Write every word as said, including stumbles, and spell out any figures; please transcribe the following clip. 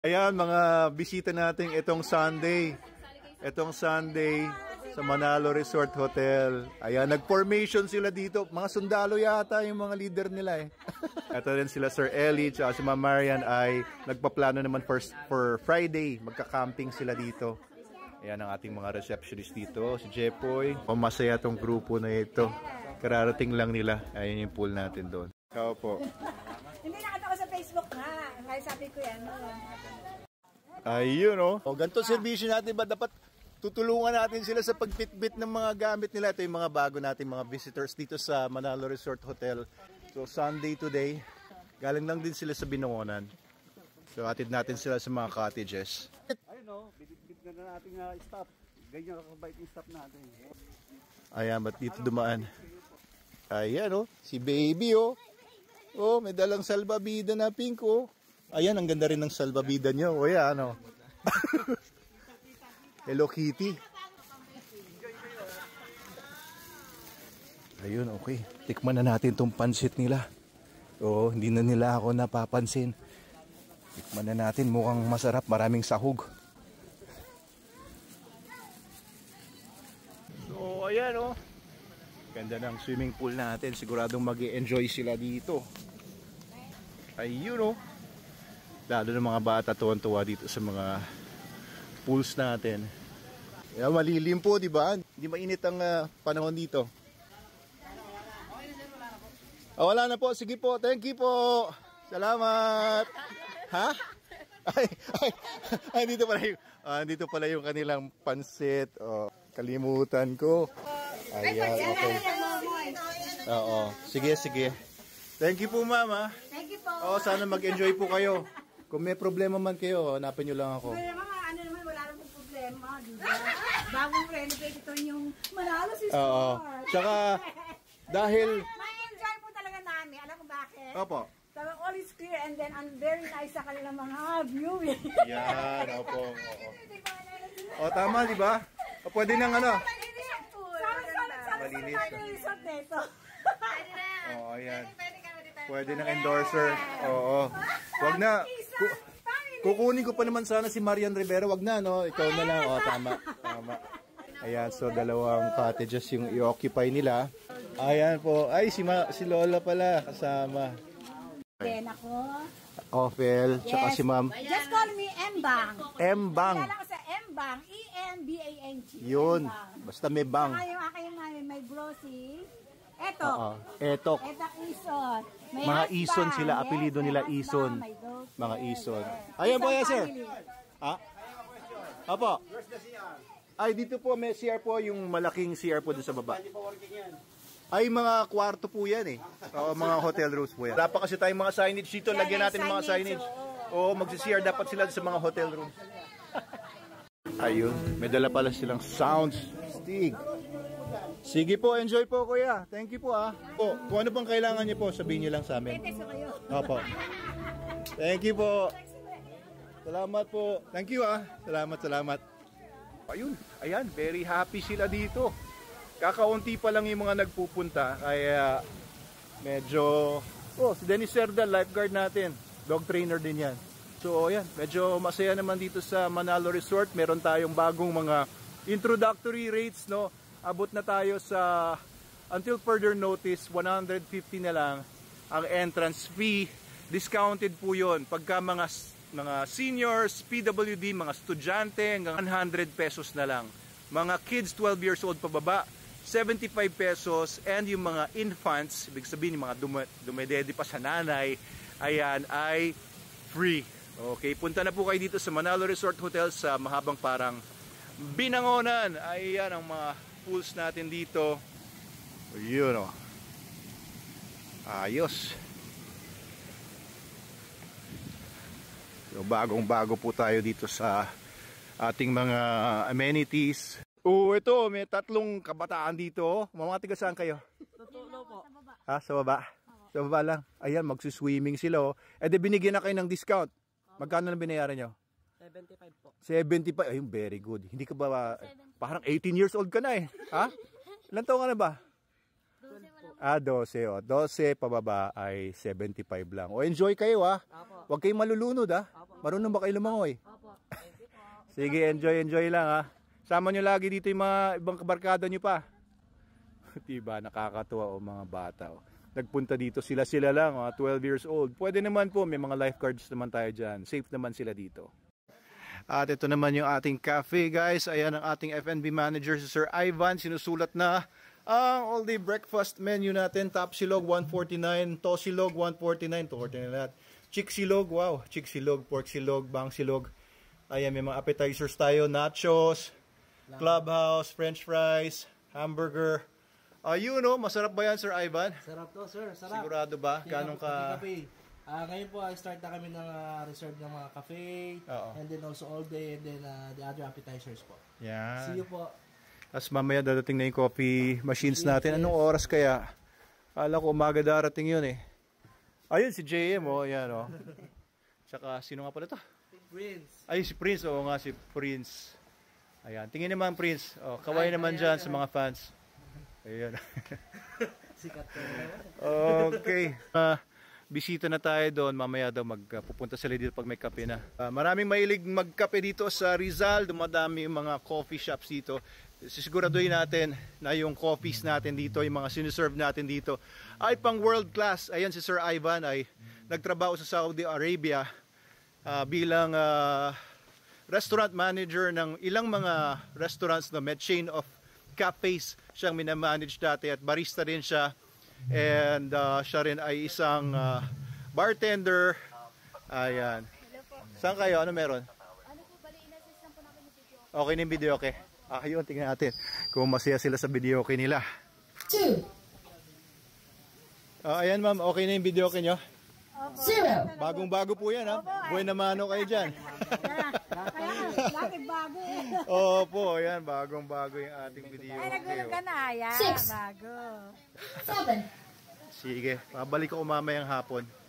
Ayan, mga bisita natin itong Sunday. Itong Sunday sa Manalo Resort Hotel. Ayan, nag-formation sila dito. Mga sundalo yata yung mga leader nila eh. Ito rin sila Sir Ellie at si Ma'am Marian ay nagpaplano naman for, for Friday. Magka-camping sila dito. Ayan ang ating mga receptionist dito. Si Jepoy. Masaya tong grupo na ito. Kararating lang nila. Ayan yung pool natin doon. Ikaw po. Hindi nakita ko sa Facebook nga. Kaya sabi ko yan. Ayun o. Oh. Ganito servisyo natin ba? Dapat tutulungan natin sila sa pagpitbit ng mga gamit nila. Ito yung mga bago natin mga visitors dito sa Manalo Resort Hotel. So Sunday today, galing lang din sila sa Binangonan. So atid natin sila sa mga cottages. Ayun o, bitbit na na natin uh, stop. Ganyan kakabait yung stop natin. Ayan, ba't dito dumaan? Ayan o, oh. Si baby o. Oh. Oh, may dalang salbabida na pink o. Oh. Ayan, ang ganda rin ng salbabida nyo. O yan, ano. Hello Kitty. Ayun, okay. Tikman na natin itong pansit nila. Oo, hindi na nila ako napapansin. Tikman na natin. Mukhang masarap. Maraming sahog. So, ayan, oh. Ganda ng swimming pool natin. Siguradong mag-i-enjoy sila dito. Ayun, oh. Lalo ng mga bata tuwan-tuwa dito sa mga pools natin. Yeah, malilim po, di ba? Hindi mainit ang uh, panahon dito. Oh, wala na po. Sige po. Thank you po. Salamat. Ha? Ay, ay, ay dito pala yung, uh, dito pala yung kanilang pansit. Oh, kalimutan ko. Ayan, okay. Oo. Sige, sige. Thank you po, mama. Thank you po. Oh, sana mag-enjoy po kayo. Kung may problema man kayo, hanapin nyo lang ako. Pero naman, ano naman, wala naman problema, diba? Bagong renovate ito yung Manalo si Sport. Oo. Tsaka, dahil... Ma-enjoy po talaga namin. Alam mo bakit? Opo. Sabi, all is clear and then ang very nice sa kanilang mga viewing. Yan, opo. O, tama, di ba? O, pwede nang ano? Malinis. Malinis. Oo, ayan. Pwede ng endorser. Oo. Wag na. Kukunin ko pa naman sana si Marian Rivera. Wag na, no? Ikaw na lang. O, tama. Tama. Ayan, so dalawang cottages yung i-occupy nila. Ayan po. Ay, si, Ma si Lola pala kasama. Then ako. Ophel, tsaka si Ma'am. Just call me M-Bang. M-Bang. Kaya lang sa M-Bang. E N B A N G. Yun. Basta may bang. Saka yung aking namin, may glossy. Eto. Oo. Etok. Etok Ison. May Mga husband. Ison sila. Apelido Yes, nila may Ison. husband, may dog. Mga Yes, Ison. yes. Ayan po Isang yan, sir. family. Ha? Opo. Ay, dito po may C R po. Yung malaking C R po doon sa baba. Ay, mga kwarto po yan eh. Oo, mga hotel rooms po yan. Wala pa kasi tayong mga signage dito. Yan, Lagyan natin ng mga signage, signage. Oo, magsi-C R dapat sila sa mga hotel rooms. Ayun, may dala pala silang sound stick. Sige po, enjoy po kuya. Thank you po ah. Po, kung ano pang kailangan niyo po, sabihin niyo lang sa amin. Opo. Thank you po. Salamat po. Thank you ah. Salamat, salamat. Ayun, ayan, very happy sila dito. Kakaunti pa lang yung mga nagpupunta, kaya medyo... Oh, si Dennis Cerda, lifeguard natin. Dog trainer din yan. So, ayan, medyo masaya naman dito sa Manalo Resort. Meron tayong bagong mga introductory rates, no? Abot na tayo sa, until further notice, one hundred fifty na lang ang entrance fee. Discounted po yun. Pagka mga, mga seniors, P W D, mga estudyante, hanggang one hundred pesos na lang. Mga kids twelve years old pababa, seventy-five pesos, and yung mga infants, ibig sabihin yung mga dum dumedede pa sa nanay, ayan, ay free. Okay, punta na po kayo dito sa Manalo Resort Hotel sa Mahabang Parang, Binangonan. Ayan ang mga pools natin dito. Ayun o. Ayos. So, bagong bago po tayo dito sa ating mga amenities. Oo, ito, may tatlong kabataan dito. Mga tiga saan kayo? Tutulo po. Ha, sa baba? Sa baba lang. Ayan, magsuswimming sila. Eh, di binigyan na kayo ng discount. Magkano na binayaran nyo? seventy-five po. seventy-five. Ayun, very good. Hindi ka ba, parang eighteen years old ka na eh. Ha? Ilan taon ka na ba? Ah, twelve. O. twelve pababa ay seventy-five lang. O, enjoy kayo ah. Huwag kayong malulunod ah. Marunong ba kayo lumangoy? Opo. Sige, enjoy, enjoy lang ah. Sama nyo lagi dito yung mga ibang kabarkada nyo pa. Diba, nakakatuwa o mga bata. O. Nagpunta dito sila-sila lang, mga twelve years old. Pwede naman po, may mga lifeguards naman tayo dyan. Safe naman sila dito. At ito naman yung ating cafe guys. Ayan ang ating F and B manager si Sir Ivan. Sinusulat na ang all day breakfast menu natin. Top silog one forty-nine, to silog one forty-nine, to forty-nine lahat. Chick silog, wow, chick silog, pork silog, bang silog. Ayan, may mga appetizers tayo, nachos, clubhouse, french fries, hamburger. Ayun no, masarap ba yan Sir Ivan? Sarap to, sir. Sarap. Sigurado ba? Ganong ka... Uh, ngayon po, uh, start na kami ng uh, reserve ng mga cafe. Oo. And then also all day and then uh, the other appetizers po. Yan. See you po. Tapos mamaya dadating na yung coffee machines natin. Anong oras kaya? Kala ko umaga darating yun eh. Ayun si J M oh, yan oh. Tsaka sino nga pala to? Prince. Ayun si Prince, oo nga si Prince. Ayan, tingin naman Prince. Oh, kaway naman dyan sa mga fans. Ayan. Sikat ko. Okay. Uh, bisita na tayo doon. Mamaya daw magpupunta sila dito pag may kape na. Uh, maraming mahilig magkape dito sa Rizal. Dumadami yung mga coffee shops dito. Sisiguraduhin natin na yung coffees natin dito, yung mga sinuserve natin dito ay pang world class. Ayan si Sir Ivan ay nagtrabaho sa Saudi Arabia uh, bilang uh, restaurant manager ng ilang mga restaurants na may chain of cafes siyang minamanage dati at barista din siya. And uh, siya rin ay isang uh, bartender. Ayan. Saan kayo? Ano meron? Ano po, bali, inassist lang po namin yung video. Okay na yung video, okay? Ah, yun, tingnan natin kung masaya sila sa video okay nila. Two. Uh, ayan ma'am, okay na yung video okay nyo? Zero. Bagong-bago po yan ha. Buhay na mano kayo dyan. Kaya, laki bago eh. Opo, ayan, bagong-bago yung ating video. Ay, nagulog ka na, ayan. Six. Bago. Seven. Sige, babalik ko mamayang hapon.